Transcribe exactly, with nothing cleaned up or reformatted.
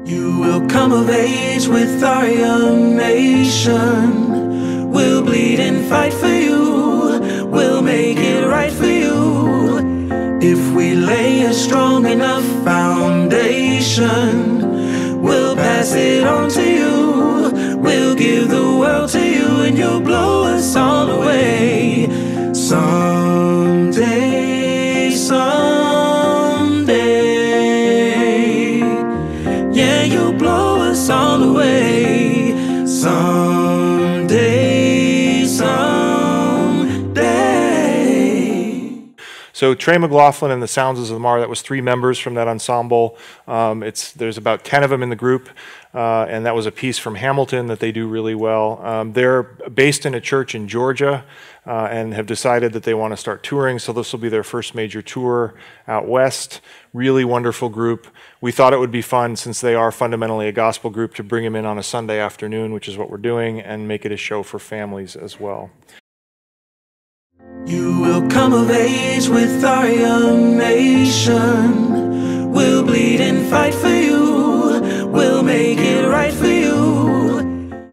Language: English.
You will come of age with our young nation. We'll bleed and fight for you. We'll make it right for you. If we lay a strong enough foundation, we'll pass it on to you. We'll give the world to you, and you'll blow us all away. Someday, someday. Yeah, you'll blow us all away. Someday, someday. So Trey McLaughlin and the Sounds of Zamar, that was three members from that ensemble. Um, it's there's about ten of them in the group, uh, and that was a piece from Hamilton that they do really well. Um, they're based in a church in Georgia uh, and have decided that they want to start touring, so this will be their first major tour out west. Really wonderful group. We thought it would be fun, since they are fundamentally a gospel group, to bring them in on a Sunday afternoon, which is what we're doing, and make it a show for families as well. You will come of age with our young nation. We'll bleed and fight for